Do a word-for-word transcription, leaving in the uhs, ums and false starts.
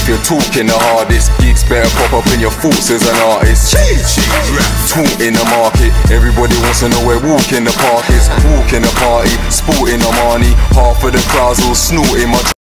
if you're talking the hardest. Gigs better pop up in your thoughts as an artist. Talk in the market, everybody wants to know where walk in the park is. Walk in the party, sporting the money. Half of the crowds all snorting my